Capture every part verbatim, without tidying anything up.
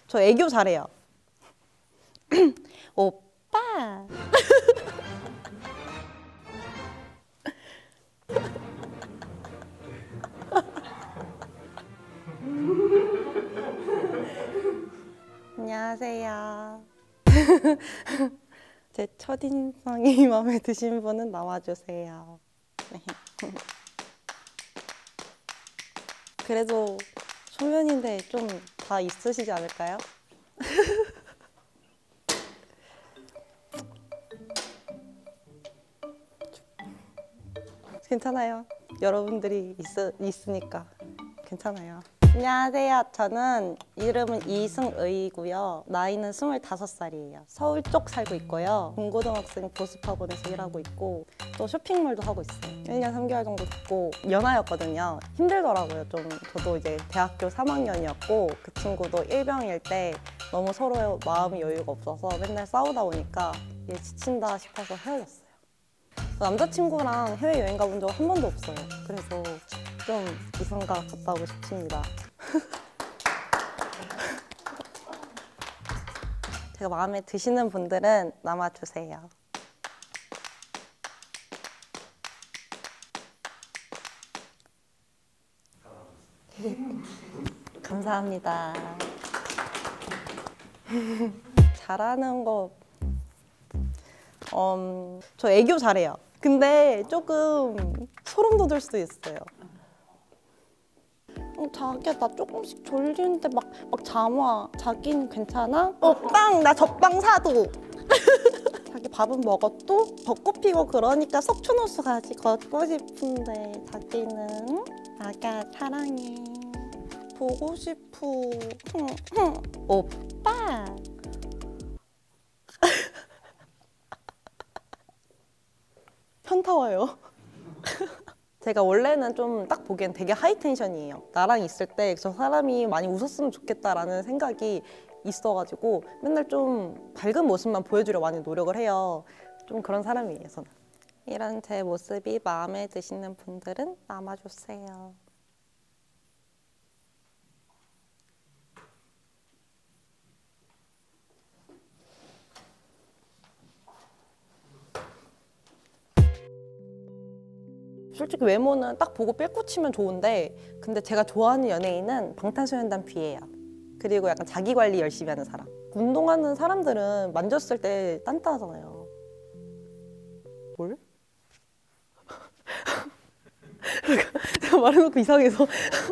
저 애교 잘해요. 오빠. 안녕하세요. 제 첫인상이 마음에 드신 분은 나와주세요. 네. 그래도 초면인데 좀 다 있으시지 않을까요? 괜찮아요. 여러분들이 있, 있으니까 괜찮아요. 안녕하세요. 저는 이름은 이승의이고요. 나이는 스물다섯 살이에요. 서울 쪽 살고 있고요. 중고등학생 보습학원에서 일하고 있고 또 쇼핑몰도 하고 있어요. 일 년 삼 개월 정도 됐고 연하였거든요. 힘들더라고요. 좀 저도 이제 대학교 삼 학년이었고 그 친구도 일병일 때 너무 서로 마음이 여유가 없어서 맨날 싸우다 보니까 얘 지친다 싶어서 헤어졌어요. 남자친구랑 해외여행 가본 적 한 번도 없어요. 그래서 좀 이성과 갔다 오고 싶습니다. 제가 마음에 드시는 분들은 남아주세요. 감사합니다. 잘하는 거, 음, 저 애교 잘해요. 근데 조금 소름 돋을 수도 있어요. 어, 자기야 나 조금씩 졸리는데 막, 막 잠와. 자기는 괜찮아? 어, 빵! 나 젖빵 사도! 자기 밥은 먹었도? 벚꽃 피고 그러니까 석촌호수 가지 걷고 싶은데 자기는? 자기야 사랑해. 보고 싶어. 오빠! 현타 와요. 제가 원래는 좀 딱 보기엔 되게 하이텐션이에요. 나랑 있을 때 저 사람이 많이 웃었으면 좋겠다라는 생각이 있어가지고 맨날 좀 밝은 모습만 보여주려 많이 노력을 해요. 좀 그런 사람이에요, 저는. 이런 제 모습이 마음에 드시는 분들은 남아주세요. 솔직히 외모는 딱 보고 삘꽂히면 좋은데 근데 제가 좋아하는 연예인은 방탄소년단 B예요. 그리고 약간 자기 관리 열심히 하는 사람. 운동하는 사람들은 만졌을 때 단단하잖아요. 뭘? 제가 말해놓고 이상해서.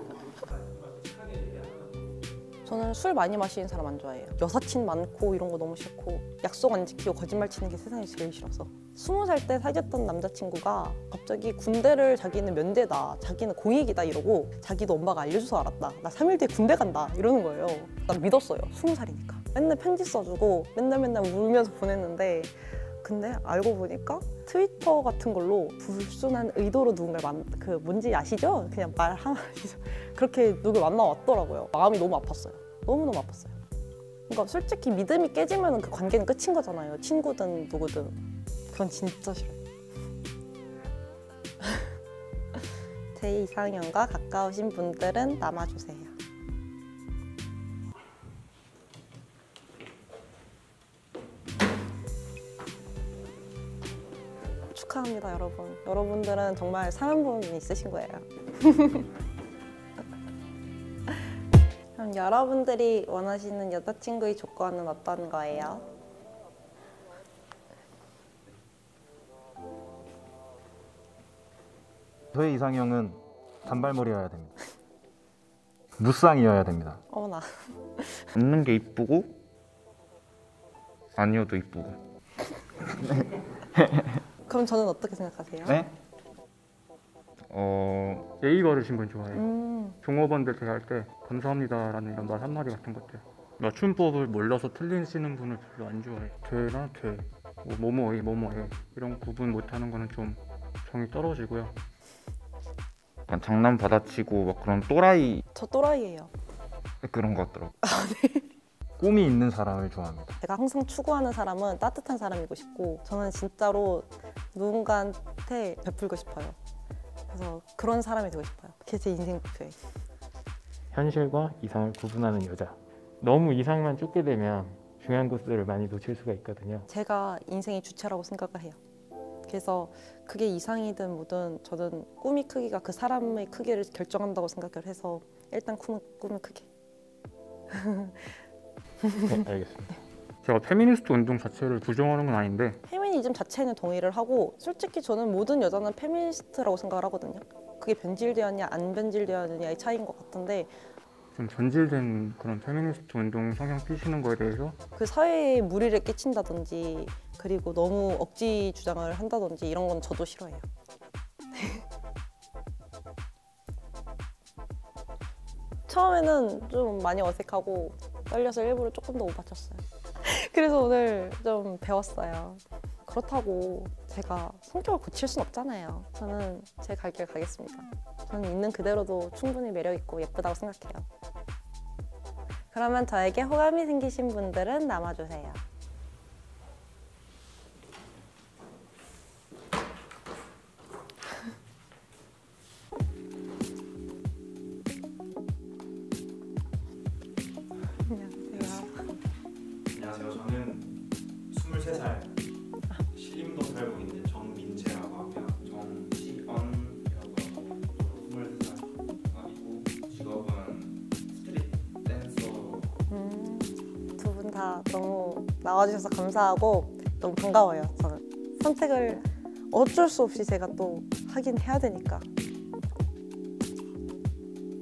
저는 술 많이 마시는 사람 안 좋아해요. 여사친 많고 이런 거 너무 싫고 약속 안 지키고 거짓말 치는 게 세상에 제일 싫어서. 스무 살 때 사귀었던 남자친구가 갑자기 군대를 자기는 면대다, 자기는 공익이다 이러고 자기도 엄마가 알려줘서 알았다. 나 삼 일 뒤에 군대 간다 이러는 거예요. 난 믿었어요. 스무 살이니까. 맨날 편지 써주고 맨날 맨날 울면서 보냈는데 근데 알고 보니까 트위터 같은 걸로 불순한 의도로 누군가를 만, 그 뭔지 아시죠? 그냥 말하면 그렇게 누굴 만나왔더라고요. 마음이 너무 아팠어요. 너무너무 아팠어요. 그러니까 솔직히 믿음이 깨지면 그 관계는 끝인 거잖아요. 친구든 누구든. 그건 진짜 싫어요. 제 이상형과 가까우신 분들은 남아주세요. 축하합니다, 여러분. 여러분들은 정말 사랑분이 있으신 거예요. 그럼 여러분들이 원하시는 여자친구의 조건은 어떤 거예요? 저의 이상형은 단발머리여야 됩니다. 무쌍이어야 됩니다. 어머나. 웃는 게 이쁘고 아니어도 이쁘고. 그럼 저는 어떻게 생각하세요? 네? 어... 예의 바르신 분 좋아해요. 음. 종업원들 대할 때 감사합니다라는 이런 말 한마디 같은 것들. 맞춤법을 몰라서 틀리시는 분을 별로 안 좋아해요. 돼나 돼, 뭐 뭐뭐해 뭐뭐해 이런 구분 못하는 거는 좀 정이 떨어지고요. 약간 장난 받아치고 막 그런 또라이 저 또라이예요. 그런 것 같더라고. 꿈이 있는 사람을 좋아합니다. 제가 항상 추구하는 사람은 따뜻한 사람이고 싶고 저는 진짜로 누군가한테 베풀고 싶어요. 그래서 그런 사람이 되고 싶어요. 그게 제 인생 목표예요. 현실과 이상을 구분하는 여자. 너무 이상만 쫓게 되면 중요한 것들을 많이 놓칠 수가 있거든요. 제가 인생의 주체라고 생각을 해요. 그래서 그게 이상이든 뭐든 저는 꿈이 크기가 그 사람의 크기를 결정한다고 생각을 해서 일단 꿈은, 꿈은 크게. 네, 알겠습니다. 제가 페미니스트 운동 자체를 부정하는 건 아닌데 페미니즘 자체는 동의를 하고 솔직히 저는 모든 여자는 페미니스트라고 생각을 하거든요. 그게 변질되었냐 안 변질되었느냐의 차이인 것 같은데 좀 변질된 그런 페미니스트 운동 성향 피시는 거에 대해서 그 사회에 무리를 끼친다든지 그리고 너무 억지 주장을 한다든지 이런 건 저도 싫어해요. 처음에는 좀 많이 어색하고 떨려서 일부러 조금 더 못 맞췄어요. 그래서 오늘 좀 배웠어요. 그렇다고 제가 성격을 고칠 순 없잖아요. 저는 제 갈 길 가겠습니다. 저는 있는 그대로도 충분히 매력있고 예쁘다고 생각해요. 그러면 저에게 호감이 생기신 분들은 남아주세요. 안녕하세요. 안녕하세요. 저는 스물세 살 신림동 살고 있는 정민채라고 하고요. 정시언이라고 하고 스물세 살 동갑이고 직업은 스트릿 댄서. 음, 두 분 다 너무 나와주셔서 감사하고 너무 반가워요. 저는 선택을 어쩔 수 없이 제가 또 하긴 해야 되니까.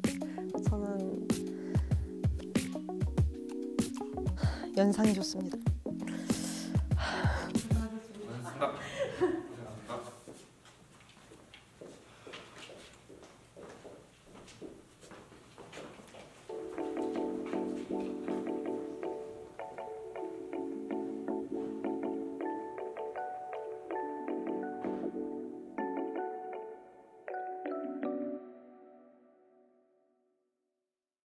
저는 연상이 좋습니다.